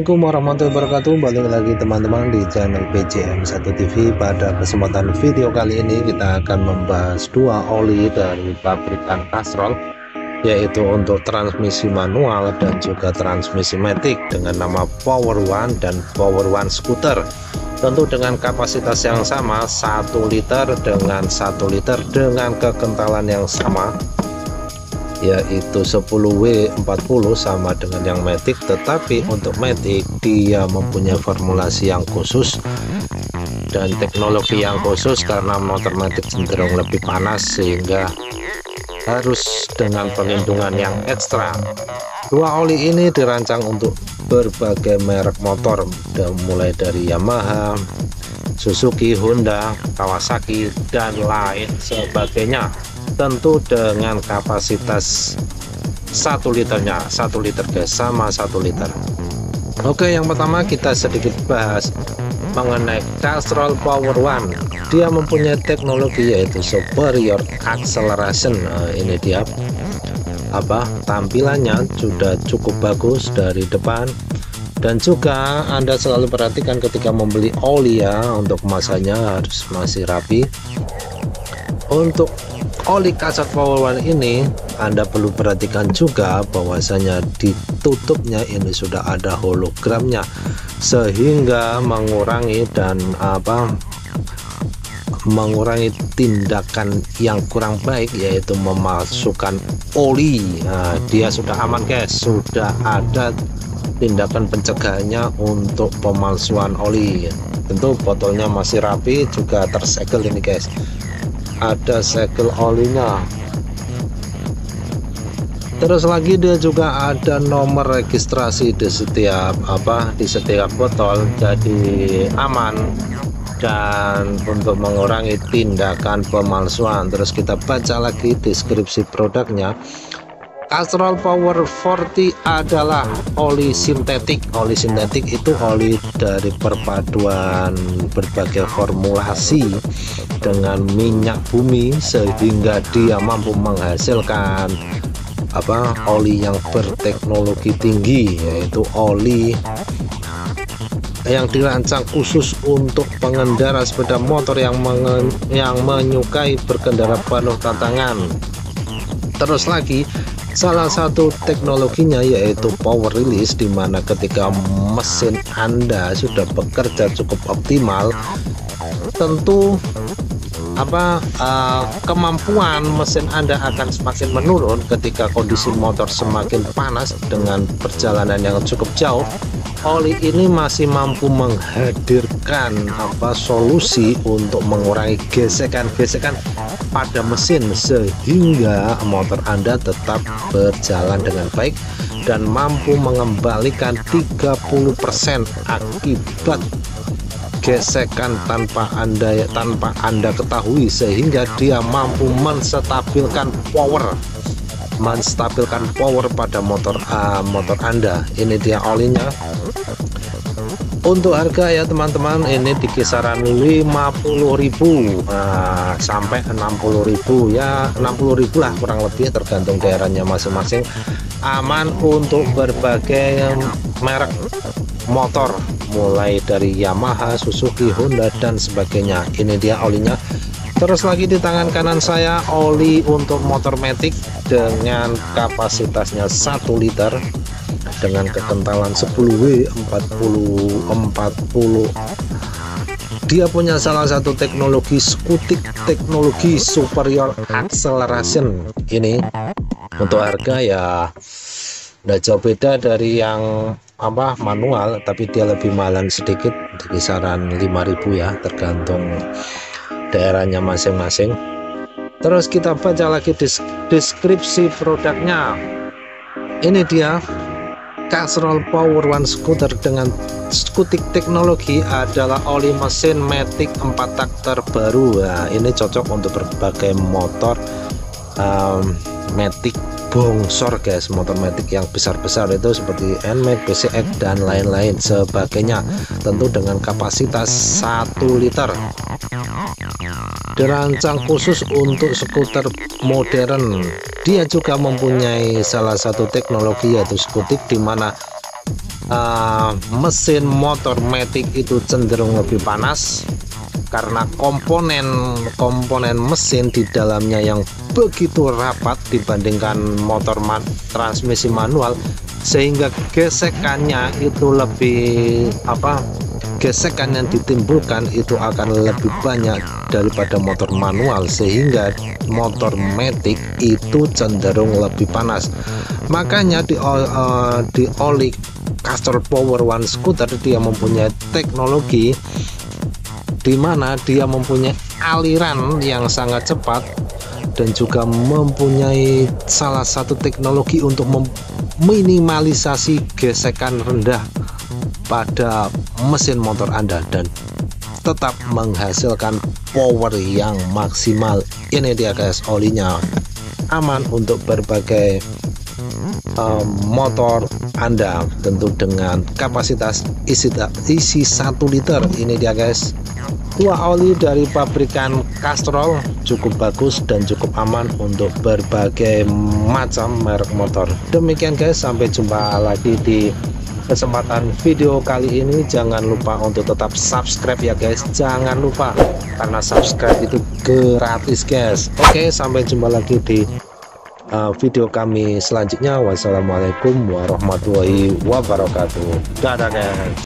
Assalamualaikum warahmatullahi wabarakatuh. Balik lagi teman-teman di channel PJM1 TV. Pada kesempatan video kali ini kita akan membahas dua oli dari pabrikan Castrol, yaitu untuk transmisi manual dan juga transmisi matic dengan nama Power One dan Power One Scooter. Tentu dengan kapasitas yang sama, 1 liter dengan 1 liter dengan kekentalan yang sama, yaitu 10W40 sama dengan yang matic. Tetapi untuk matic dia mempunyai formulasi yang khusus dan teknologi yang khusus karena motor matic cenderung lebih panas, sehingga harus dengan perlindungan yang ekstra. Dua oli ini dirancang untuk berbagai merek motor, mulai dari Yamaha, Suzuki, Honda, Kawasaki, dan lain sebagainya. Tentu dengan kapasitas 1 liternya, 1 liter guys, sama 1 liter. Oke, yang pertama kita sedikit bahas mengenai Castrol Power One. Dia mempunyai teknologi yaitu superior acceleration. Ini dia tampilannya sudah cukup bagus dari depan, dan juga Anda selalu perhatikan ketika membeli oli ya, untuk kemasannya harus masih rapi. Untuk oli Castrol Power One ini Anda perlu perhatikan juga bahwasanya ditutupnya ini sudah ada hologramnya, sehingga mengurangi mengurangi tindakan yang kurang baik, yaitu memasukkan oli. Dia sudah aman guys, sudah ada tindakan pencegahannya untuk pemalsuan oli. Tentu botolnya masih rapi, juga tersegel ini guys, ada segel olinya. Terus lagi dia juga ada nomor registrasi di setiap botol, jadi aman dan untuk mengurangi tindakan pemalsuan. Terus kita baca lagi deskripsi produknya. Castrol Power 40 adalah oli sintetik. Oli sintetik itu oli dari perpaduan berbagai formulasi dengan minyak bumi, sehingga dia mampu menghasilkan oli yang berteknologi tinggi, yaitu oli yang dirancang khusus untuk pengendara sepeda motor yang menyukai berkendara penuh tantangan. Terus lagi, salah satu teknologinya yaitu power release, dimana ketika mesin Anda sudah bekerja cukup optimal, tentu kemampuan mesin Anda akan semakin menurun ketika kondisi motor semakin panas. Dengan perjalanan yang cukup jauh, oli ini masih mampu menghadirkan solusi untuk mengurangi gesekan-gesekan pada mesin, sehingga motor Anda tetap berjalan dengan baik dan mampu mengembalikan 30% akibat gesekan tanpa Anda ketahui, sehingga dia mampu menstabilkan power pada motor Anda. Ini dia olinya. Untuk harga ya teman-teman, ini di kisaran 50.000 sampai 60.000 ya, 60.000 lah kurang lebih, tergantung daerahnya masing-masing. Aman untuk berbagai merek motor, mulai dari Yamaha, Suzuki, Honda, dan sebagainya. Ini dia olinya. Terus lagi di tangan kanan saya oli untuk motor matic dengan kapasitasnya 1 liter dengan kekentalan 10W40. Dia punya salah satu teknologi skutik, teknologi superior acceleration. Ini untuk harga ya nggak jauh beda dari yang manual, tapi dia lebih mahalan sedikit, di kisaran 5.000 ya, tergantung daerahnya masing-masing. Terus kita baca lagi deskripsi produknya. Ini dia Castrol Power One Scooter dengan skutik teknologi, adalah oli mesin matic 4 tak terbaru. Ini cocok untuk berbagai motor matic bongsor guys, motor matic yang besar-besar itu seperti NMAX, PCX, dan lain-lain sebagainya. Tentu dengan kapasitas 1 liter. Dirancang khusus untuk skuter modern. Dia juga mempunyai salah satu teknologi yaitu skutik, di mana mesin motor Matic itu cenderung lebih panas karena komponen mesin di dalamnya yang begitu rapat dibandingkan motor transmisi manual, sehingga gesekannya itu lebih gesekan yang ditimbulkan itu akan lebih banyak daripada motor manual, sehingga motor Matic itu cenderung lebih panas. Makanya di oli Castrol Power One Scooter dia mempunyai teknologi di mana dia mempunyai aliran yang sangat cepat dan juga mempunyai salah satu teknologi untuk meminimalisasi gesekan rendah pada mesin motor Anda dan tetap menghasilkan power yang maksimal. Ini dia guys, olinya aman untuk berbagai motor Anda, tentu dengan kapasitas isi 1 liter. Ini dia guys, dua oli dari pabrikan Castrol, cukup bagus dan cukup aman untuk berbagai macam merek motor. Demikian guys, sampai jumpa lagi di kesempatan video kali ini. Jangan lupa untuk tetap subscribe ya guys, jangan lupa, karena subscribe itu gratis guys. Oke, sampai jumpa lagi di video kami selanjutnya. Wassalamualaikum warahmatullahi wabarakatuh. Dadah guys.